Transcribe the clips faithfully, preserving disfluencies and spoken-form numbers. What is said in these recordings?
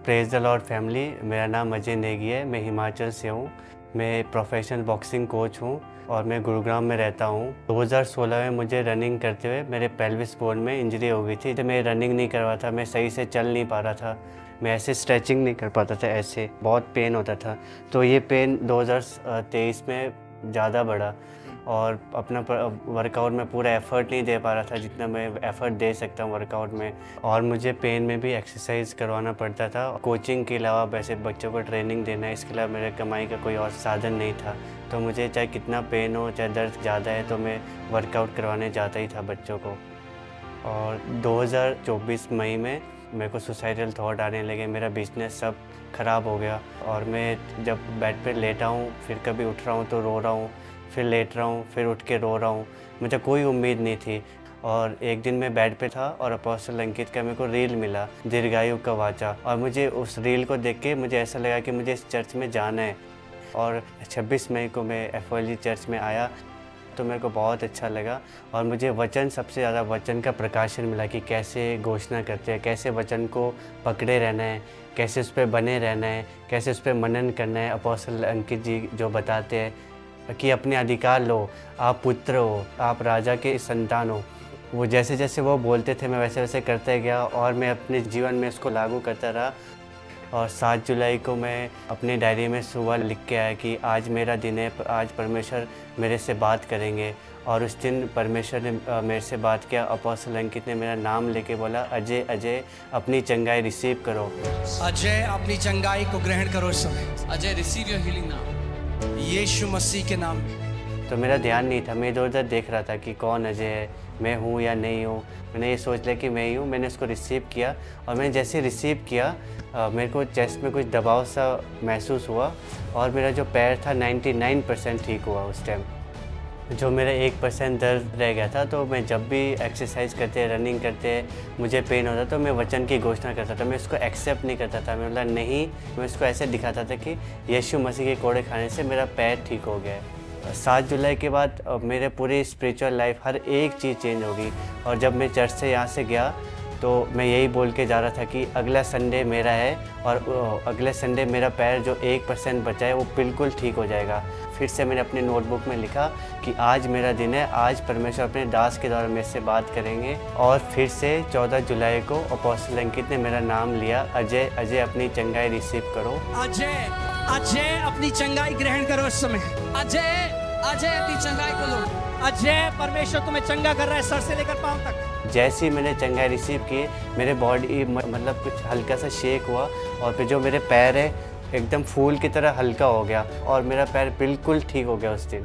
Praise the Lord family. मेरा नाम अजय नेगी है। मैं हिमाचल से हूँ। मैं प्रोफेशनल बॉक्सिंग कोच हूँ और मैं गुरुग्राम में रहता हूँ। दो हज़ार सोलह में मुझे रनिंग करते हुए मेरे पेल्विस बोन में इंजरी हो गई थी। तो मैं रनिंग नहीं कर रहा था, मैं सही से चल नहीं पा रहा था, मैं ऐसे स्ट्रेचिंग नहीं कर पाता था, ऐसे बहुत पेन होता था। तो ये पेन दो हज़ार तेईस में ज़्यादा बढ़ा और अपना वर्कआउट में पूरा एफ़र्ट नहीं दे पा रहा था जितना मैं एफ़र्ट दे सकता हूँ वर्कआउट में। और मुझे पेन में भी एक्सरसाइज करवाना पड़ता था। कोचिंग के अलावा वैसे बच्चों को ट्रेनिंग देना, इसके अलावा मेरे कमाई का कोई और साधन नहीं था। तो मुझे चाहे कितना पेन हो, चाहे दर्द ज़्यादा है, तो मैं वर्कआउट करवाने जाता ही था बच्चों को। और दो हज़ार चौबीस मई में मेरे को सुसाइडल थॉट आने लगे। मेरा बिजनेस सब ख़राब हो गया और मैं जब बेड पे लेटा हूँ, फिर कभी उठ रहा हूँ तो रो रहा हूँ, फिर लेट रहा हूँ, फिर उठ के रो रहा हूँ। मुझे कोई उम्मीद नहीं थी। और एक दिन मैं बेड पे था और अपोस्टल अंकित का मेरे को रील मिला, दीर्घायु का वाचा। और मुझे उस रील को देख के मुझे ऐसा लगा कि मुझे इस चर्च में जाना है। और छब्बीस मई को मैं F O L G church में आया तो मेरे को बहुत अच्छा लगा। और मुझे वचन, सबसे ज़्यादा वचन का प्रकाशन मिला कि कैसे घोषणा करते हैं, कैसे वचन को पकड़े रहना है, कैसे उस पर बने रहना है, कैसे उस पर मनन करना है। अपोस्टल अंकित जी जो बताते हैं कि अपने अधिकार लो, आप पुत्र हो, आप राजा के संतान हो। वो जैसे जैसे वो बोलते थे मैं वैसे वैसे करता गया और मैं अपने जीवन में इसको लागू करता रहा। और सात जुलाई को मैं अपनी डायरी में सुबह लिख के आया कि आज मेरा दिन है, आज परमेश्वर मेरे से बात करेंगे। और उस दिन परमेश्वर ने मेरे से बात किया। अपोस्टल अंकित ने मेरा नाम लेके बोला, अजय अजय अपनी चंगाई रिसीव करो। अजय अपनी चंगाई को ग्रहण करो इस समय। Ajay receive your healing now Yeshu Masih के नाम। तो मेरा ध्यान नहीं था, मैं इधर उधर देख रहा था कि कौन अजय है, मैं हूँ या नहीं हूँ। मैंने ये सोच लिया कि मैं ही हूँ। मैंने उसको रिसीव किया और मैंने जैसे रिसीव किया आ, मेरे को चेस्ट में कुछ दबाव सा महसूस हुआ और मेरा जो पैर था निन्यानवे परसेंट ठीक हुआ उस टाइम। जो मेरा एक परसेंट दर्द रह गया था, तो मैं जब भी एक्सरसाइज करते, रनिंग करते मुझे पेन होता तो मैं वचन की घोषणा करता था। मैं उसको एक्सेप्ट नहीं करता था, मैं बोला नहीं, मैं उसको ऐसे दिखाता था कि यीशु मसीह के कोड़े खाने से मेरा पैर ठीक हो गया है। सात जुलाई के बाद मेरे पूरी स्पिरिचुअल लाइफ, हर एक चीज़ चेंज हो गई। और जब मैं चर्च से यहाँ से गया तो मैं यही बोल के जा रहा था कि अगला संडे मेरा है और अगले संडे मेरा पैर जो एक परसेंट बचा है वो बिल्कुल ठीक हो जाएगा। फिर से मैंने अपनी नोटबुक में लिखा कि आज मेरा दिन है, आज परमेश्वर अपने दास के द्वारा मेरे से बात करेंगे। और फिर से चौदह जुलाई को अपोस्टल अंकित ने मेरा नाम लिया, अजय अजय अपनी चंगाई रिसीव करो। अजय अजय अपनी चंगाई ग्रहण करो इस समय। अजय अजय अपनी चंगाई को लो। अजय परमेश्वर तुम्हें चंगा कर रहा है, सर से लेकर पांव तक। जैसे ही मैंने चंगाई रिसीव की, मेरे बॉडी मतलब कुछ हल्का सा शेक हुआ और फिर जो मेरे पैर है एकदम फूल की तरह हल्का हो गया और मेरा पैर बिल्कुल ठीक हो गया उस दिन।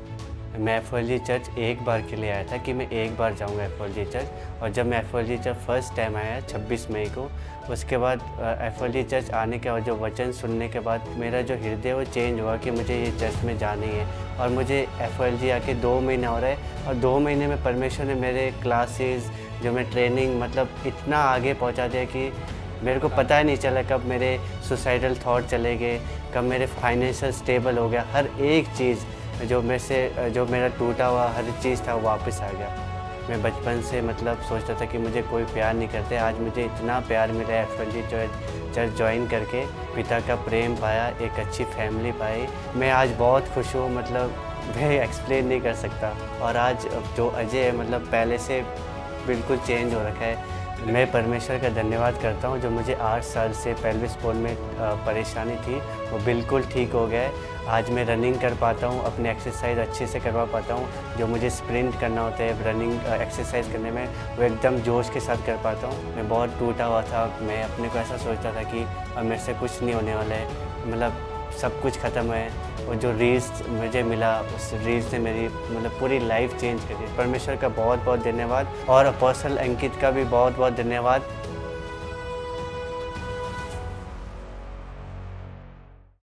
मैं F O L G church एक बार के लिए आया था कि मैं एक बार जाऊंगा F O L G church. और जब मैं F O L G church first time आया छब्बीस मई को, उसके बाद F O L G church आने के बाद जो वचन सुनने के बाद मेरा जो हृदय वो चेंज हुआ कि मुझे ये चर्च में जाना ही है। और मुझे एफ ओ एल जी आके दो महीने हो रहे हैं और दो महीने में परमेश्वर ने मेरे क्लासेस, जो मैं ट्रेनिंग, मतलब इतना आगे पहुंचा दिया कि मेरे को पता ही नहीं चला कब मेरे सुसाइडल थॉट चले गए, कब मेरे फाइनेंशियल स्टेबल हो गया। हर एक चीज़ जो मेरे से, जो मेरा टूटा हुआ हर चीज़ था वो वापस आ गया। मैं बचपन से मतलब सोचता था कि मुझे कोई प्यार नहीं करते, आज मुझे इतना प्यार मिला है F O L G church join करके। पिता का प्रेम पाया, एक अच्छी फैमिली पाई। मैं आज बहुत खुश हूँ, मतलब मैं एक्सप्लेन नहीं कर सकता। और आज जो अजय है मतलब पहले से बिल्कुल चेंज हो रखा है। मैं परमेश्वर का धन्यवाद करता हूँ जो मुझे आठ साल से पेल्विस बोन में परेशानी थी वो बिल्कुल ठीक हो गया है। आज मैं रनिंग कर पाता हूँ, अपने एक्सरसाइज अच्छे से करवा पाता हूँ। जो मुझे स्प्रिंट करना होता है रनिंग एक्सरसाइज करने में, वो एकदम जोश के साथ कर पाता हूँ। मैं बहुत टूटा हुआ था, मैं अपने को ऐसा सोचता था कि अब मेरे से कुछ नहीं होने वाला है, मतलब सब कुछ ख़त्म है। और जो रील्स मुझे मिला, उस रील्स ने मेरी मतलब पूरी लाइफ चेंज कर दी। परमेश्वर का बहुत बहुत धन्यवाद और अपोस्टल अंकित का भी बहुत बहुत धन्यवाद।